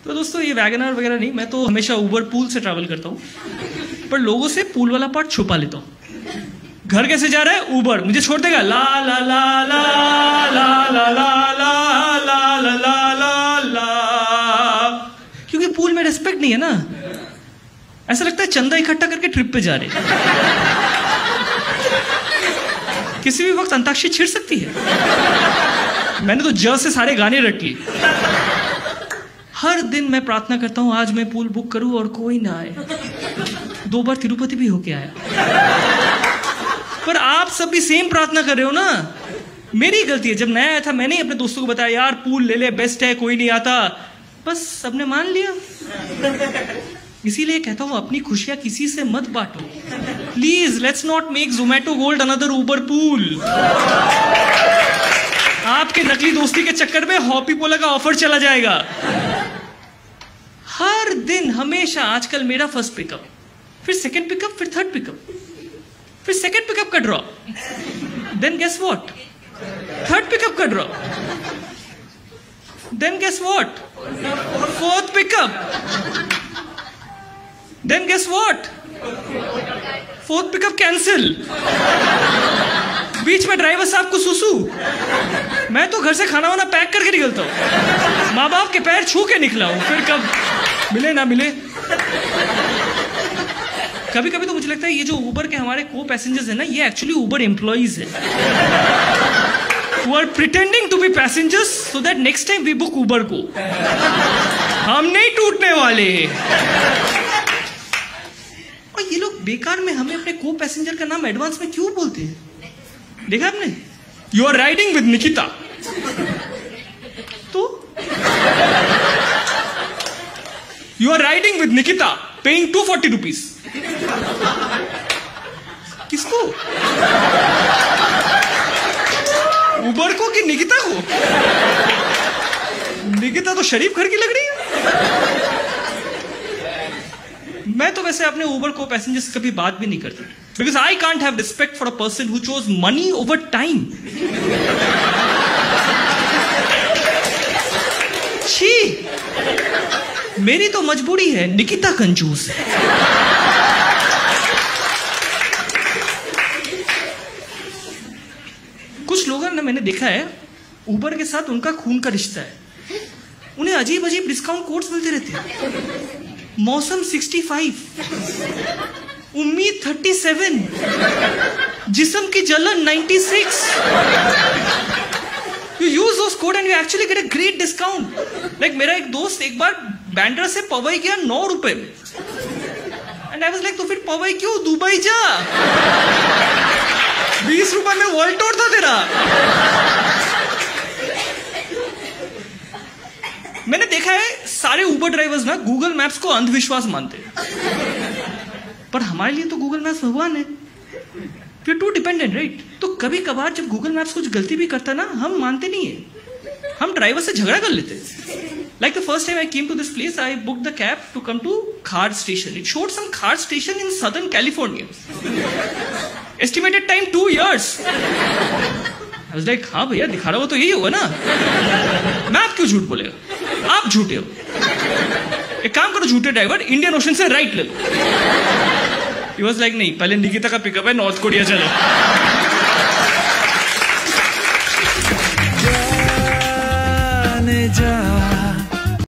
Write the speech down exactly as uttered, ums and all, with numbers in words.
तो दोस्तों ये वैगनर वगैरह नहीं, मैं तो हमेशा उबर पूल से ट्रैवल करता हूँ, पर लोगों से पूल वाला पार्ट छुपा लेता हूँ। घर कैसे जा रहा है? उबर मुझे छोड़ देगा? ला ला ला ला ला ला ला ला ला ला ला ला ला, क्योंकि पूल में रेस्पेक्ट नहीं है ना। ऐसा लगता है चंदा इकट्ठा करके ट्रिप पे जा रहे, किसी भी वक्त अंताक्षरी छिड़ सकती है। मैंने तो ज से सारे गाने रट लिए। हर दिन मैं प्रार्थना करता हूं आज मैं पूल बुक करूं और कोई ना आए। दो बार तिरुपति भी होके आया। पर आप सब भी सेम प्रार्थना कर रहे हो ना। मेरी गलती है, जब नया आया था मैंने अपने दोस्तों को बताया यार पूल ले ले, बेस्ट है, कोई नहीं आता, बस सबने मान लिया। इसीलिए कहता हूं अपनी खुशियां किसी से मत बांटो। Please let's not make Zomato Gold another Uber Pool. आपके नकली दोस्ती के चक्कर में हॉपी पोला का ऑफर चला जाएगा। हर दिन हमेशा आजकल मेरा फर्स्ट पिकअप, फिर सेकंड पिकअप, फिर थर्ड पिकअप, फिर सेकंड पिकअप का drop, then guess what, third pickup का drop, then guess what, fourth pickup, then guess what, fourth pickup cancel. बीच में ड्राइवर साहब को सुसु। मैं तो घर से खाना वाना पैक करके निकलता हूँ, माँ बाप के पैर छू के निकला हूं, फिर कब मिले ना मिले। कभी कभी तो मुझे लगता है ये जो उबर के हमारे को पैसेंजर्स है ना, ये एक्चुअली उबर एम्प्लॉइज है, who are pretending to be passengers so that next time we book Uber को। हम नहीं टूटने वाले। और ये लोग बेकार में हमें अपने को पैसेंजर का नाम एडवांस में क्यों बोलते हैं? देखा आपने? You are riding with Nikita, तो you are riding with Nikita paying two forty rupees. किसको? उबर को कि निकिता को? निकिता तो शरीफ घर की लग रही है। मैं तो वैसे अपने उबर को पैसेंजर्स से कभी बात भी नहीं करता, because I can't have respect for a person who chose money over time. छी, मेरी तो मजबूरी है, निकिता कंजूस है। कुछ लोगों ने मैंने देखा है उबर के साथ उनका खून का रिश्ता है। उन्हें अजीब अजीब डिस्काउंट कोड्स मिलते रहते हैं। मौसम सिक्सटी फाइव, उम्मीद थर्टी सेवन, जिस्म की जलन ninety six. You use those code and you actually get a great discount. Like मेरा एक दोस्त एक बार बैंड्रा से पवई गया नौ रुपए में, and I was like तो फिर पवई क्यों, दुबई जा। बीस रुपए में वर्ल्ड टूर था तेरा। मैंने देखा है सारे उबर ड्राइवर्स ना गूगल मैप्स को अंधविश्वास मानते हैं, पर हमारे लिए तो गूगल मैप्स भगवान है। We're too dependent, right? तो कभी कभार जब गूगल मैप्स कुछ गलती भी करता ना, हम मानते नहीं है, हम ड्राइवर से झगड़ा कर लेते हैं। Like the first time I came to this place, I booked the cab to come to Khar station. It showed some Khar station in Southern California. Estimated time two years. I was like, हाँ भैया दिखा रहा हो तो यही होगा ना, map क्यों झूठ बोलेगा? आप झूठे हो। एक काम करो झूठे ड्राइवर, इंडियन ओशन से राइट ले लो। He was like, नहीं, पहले निकिता का पिकअप है, नॉर्थ कोरिया चलो। जाने जा